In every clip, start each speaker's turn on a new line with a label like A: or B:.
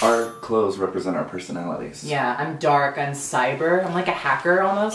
A: Our clothes represent our personalities.
B: Yeah, I'm dark, I'm cyber, I'm like a hacker almost.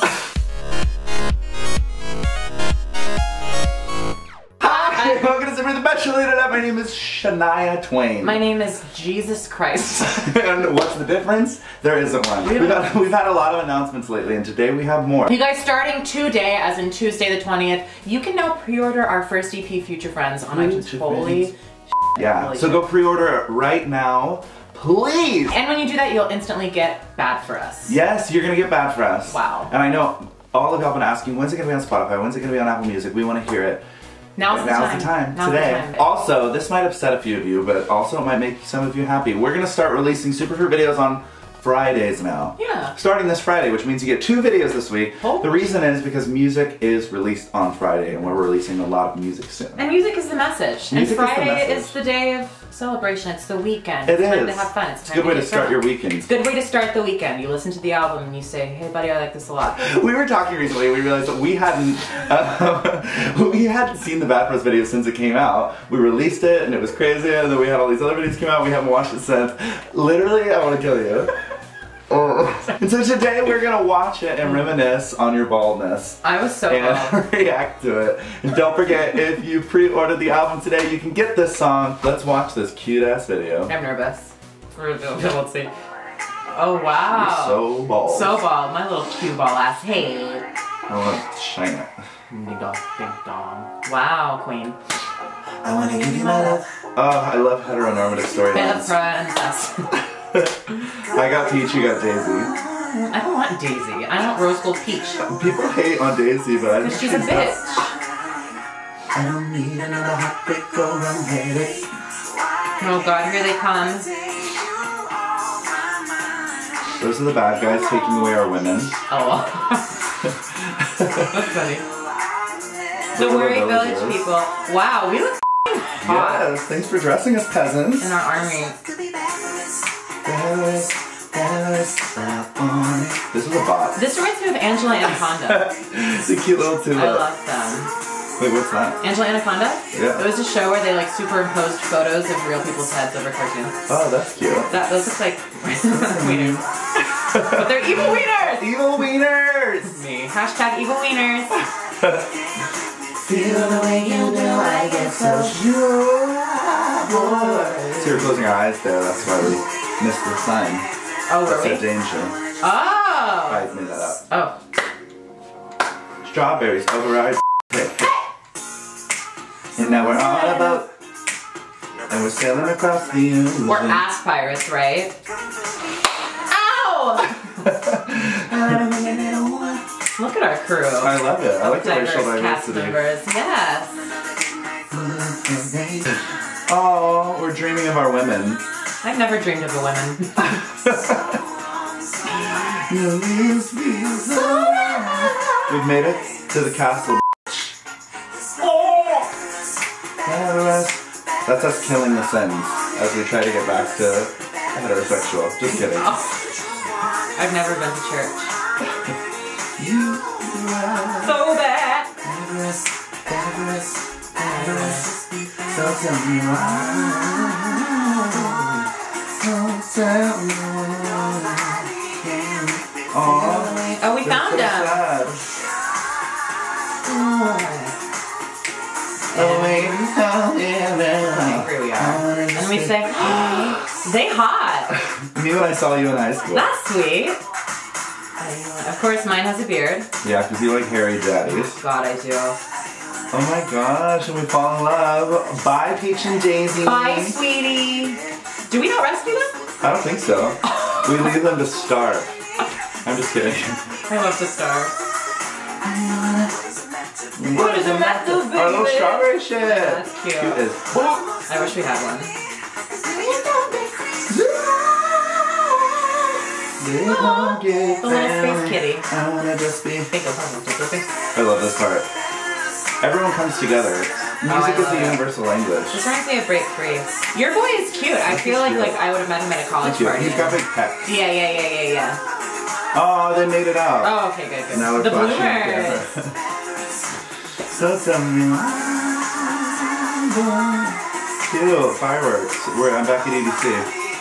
A: Hi, welcome to Zimmer the Bachelor. My name is Shania Twain.
B: My name is Jesus Christ.
A: And what's the difference? There isn't one. We've had a lot of announcements lately, and today we have more.
B: You guys, starting today, as in Tuesday the 20th, you can now pre-order our first EP, Future Friends, on iTunes. Holy
A: yeah, so go pre-order it right now, please!
B: And when you do that, you'll instantly get Bad For Us.
A: Yes, you're gonna get Bad For Us.
B: Wow.
A: And I know all of y'all have been asking, when's it gonna be on Spotify? When's it gonna be on Apple Music? We wanna hear it.
B: Now's the time.
A: Today. Also, this might upset a few of you, but also it might make some of you happy. We're gonna start releasing Superfruit videos on Fridays now.
B: Yeah.
A: Starting this Friday, which means you get 2 videos this week.
B: Oh.
A: The reason is because music is released on Friday, and we're releasing a lot of music soon.
B: And music is the message.
A: Music
B: and Friday
A: is the
B: is the day of celebration. It's the weekend.
A: It
B: it's time
A: is.
B: to have fun. It's
A: a good way to start your weekend.
B: It's a good way to start the weekend. You listen to the album and you say, hey buddy, I like this a lot.
A: We were talking recently, we realized that we hadn't seen the Bad For Us video since it came out. We released it and it was crazy, and then we had all these other videos come out, we haven't watched it since. Literally, I want to kill you. And so today we're gonna watch it and reminisce on your baldness.
B: I was so bald.
A: React to it. And don't forget, if you pre-ordered the album today, you can get this song. Let's watch this cute ass video.
B: I'm nervous. Let's see. Oh wow.
A: You're so bald.
B: So bald. My little cue ball ass. Hey.
A: I want to shine it.
B: Ding dong, ding dong. Wow, queen.
A: I want to give you my love. Oh, I love heteronormative storylines. I got Peach, you got Daisy.
B: I don't want Daisy. I want Rose Gold Peach.
A: People hate on Daisy, but I think
B: she's a bitch.
A: I don't need another heartbreak or a headache.
B: Oh god, here they come.
A: Those are the bad guys taking away our women.
B: Oh. That's funny. The Worry Village people. Wow, we look hot.
A: Yes, thanks for dressing us peasants.
B: In our army.
A: This is a bot.
B: This reminds me of Angela Anaconda.
A: It's a cute little tulip.
B: I love them.
A: Wait, what's that?
B: Angela Anaconda?
A: Yeah.
B: It was a show where they like superimposed photos of real people's heads over cartoons.
A: Oh, that's cute.
B: Those look like wieners. But they're evil wieners!
A: Evil wieners!
B: Me. Hashtag evil wieners.
A: Feel the way you do, I get so sure. So you're closing our eyes there, that's why we missed the sign.
B: Oh, were we?
A: That's a danger.
B: Oh!
A: I made that up.
B: Oh.
A: Strawberries over our and now we're on a boat. And we're sailing across the ocean.
B: We're ass pirates, right? Ow! Look at our crew.
A: I love it. I like the racial
B: cast
A: diversity.
B: members. Yes.
A: Oh, we're dreaming of our women.
B: I've never dreamed of a woman.
A: We've made it to the castle. That's us killing the sins as we try to get back to heterosexual. Just kidding.
B: Oh. I've never been to church. So bad.
A: So tell me why.
B: Oh, we found him. Here we are. And we say, they hot.
A: Me when I saw you in high school.
B: That's sweet. Of course, mine has a beard.
A: Yeah, because you like hairy daddies.
B: God, I do.
A: Oh my gosh, and we fall in love. Bye, Peach and Daisy.
B: Bye, sweetie. Do we not rescue them?
A: I don't think so. We leave them to starve. I'm just kidding.
B: I love to starve. What is a method, baby?
A: Our little strawberry shit.
B: That's cute.
A: Cute as fuck.
B: I wish we had one.
A: The little
B: space kitty.
A: I wanna just be.
B: I
A: love this part. Everyone comes together. Music is the universal language.
B: This reminds me of Break Free. Your boy is cute. I feel like I would have met him at a college party.
A: He's got big pecs.
B: Yeah.
A: Oh, they made it out.
B: Oh, okay, good.
A: Now
B: The
A: flashing
B: bloomers.
A: So tell me. Cute fireworks. I'm back at EDC.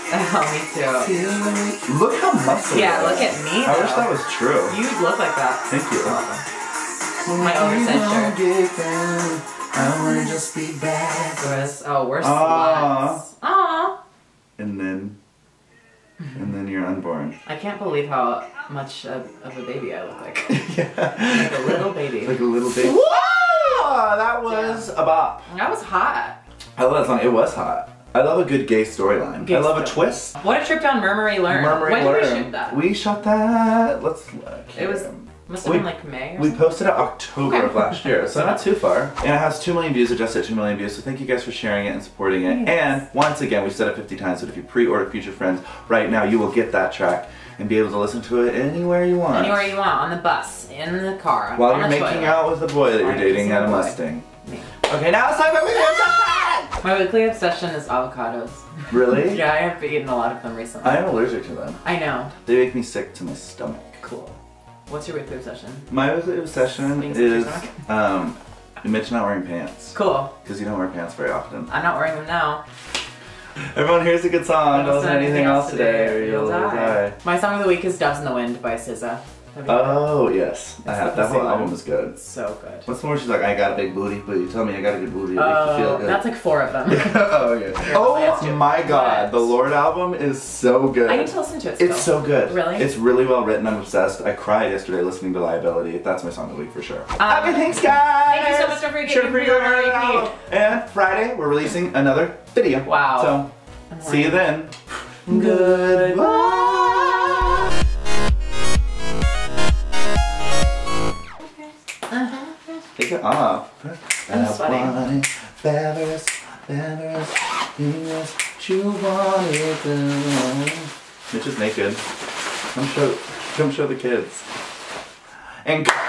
B: Oh, me too.
A: Look how muscly.
B: Yeah, look at me.
A: I wish
B: though.
A: that was true.
B: You look like that.
A: Thank you.
B: My oversized shirt.
A: I wanna just be back.
B: Oh, we're
A: Aw.
B: sluts. Aww.
A: And then you're unborn.
B: I can't believe how much of a baby I look like.
A: Yeah.
B: Like a little baby.
A: Like a little baby. Whoa! That was a bop.
B: That was hot.
A: I love that song. It was hot. I love a good gay storyline. I love a twist.
B: What a trip down Murmury Learn. When did we shoot that?
A: We shot that. Let's look.
B: It was. Must have been like May or
A: We
B: something?
A: posted it October of last year, so not too far. And it has 2 million views, it just hit 2 million views, so thank you guys for sharing it and supporting it.
B: Yes.
A: And once again, we've said it 50 times, but if you pre-order Future Friends right now, you will get that track and be able to listen to it anywhere you want.
B: Anywhere you want, on the bus, in the car,
A: While
B: on
A: you're
B: the
A: making
B: toilet.
A: out with the boy that you're
B: Right,
A: dating
B: kissing
A: at a
B: the boy.
A: Mustang.
B: Me.
A: Okay, now it's time for Weekly Obsession!
B: My weekly obsession is avocados.
A: Really?
B: Yeah, I have eaten a lot of them recently.
A: I am allergic to them.
B: I know.
A: They make me sick to my stomach.
B: Cool. What's your weekly obsession?
A: My obsession
B: Being sick to your
A: is Mitch not wearing pants.
B: Cool.
A: Because you don't wear pants very often.
B: I'm not wearing them now.
A: Everyone, here's a good song. Don't listen to anything else today or you'll die.
B: My song of the week is Doves in the Wind by SZA. Have you heard it?
A: Oh, yes. I have.
B: the
A: That whole
B: pussy
A: album
B: one.
A: is good.
B: It's so good.
A: What's more, she's like, I got a big booty, but you tell me I got a good booty. It makes you feel good.
B: That's like 4 of them.
A: Oh, okay.
B: last
A: Oh
B: two.
A: my god,
B: What?
A: the Lord album is so good.
B: I need to listen to it still.
A: It's so good.
B: Really?
A: It's really well written. I'm obsessed. I cried yesterday listening to Liability. That's my song of the week for sure. Okay, thanks guys!
B: Thank you so much for forgetting
A: Sure to
B: to pre-order our
A: pre-order
B: EP.
A: it. And Friday, we're releasing another video.
B: Wow.
A: So, see you then.
B: Goodbye.
A: Take it off.
B: I'm sweating.
A: Fabulous, fabulous, fabulous, you want it to. Mitch is naked. Come show the kids. And